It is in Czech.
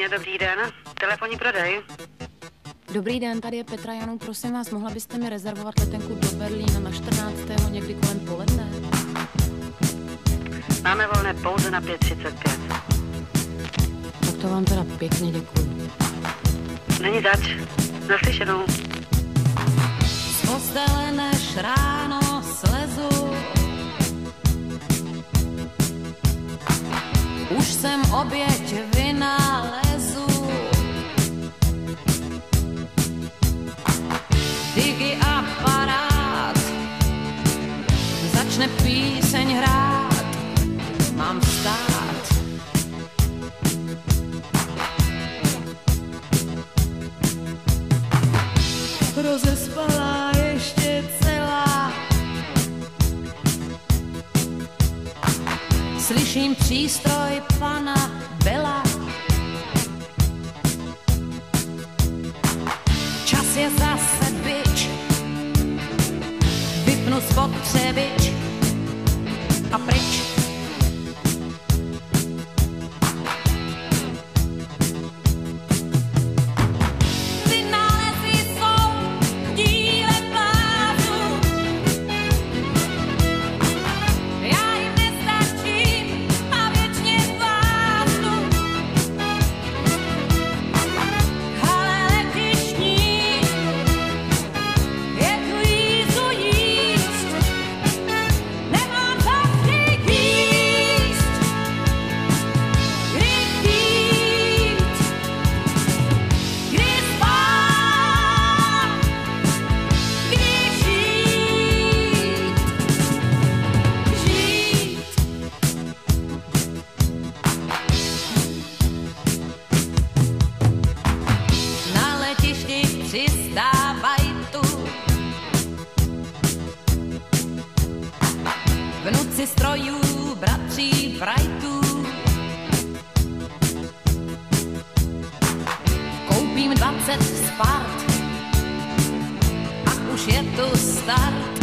Vážně, dobrý den. Telefonní prodej. Dobrý den, tady je Petra Janu, prosím vás, mohla byste mi rezervovat letenku do Berlína na 14. někdy kolem poledne? Máme volné pouze na 5:35. Tak to vám teda pěkně děkuji. Není zač. Naslyšenou. Z postele než ráno slezu, už jsem oběť vynálezu. Digi aparát začne píseň hrát, mám vstát. Rozespalá ještě celá, slyším přístroj pana Bela. Čas je zase bič, vypnu spotřebič a pryč. Vnuci strojů, bratří Wrightů, koupím 20 Spart a už je tu start.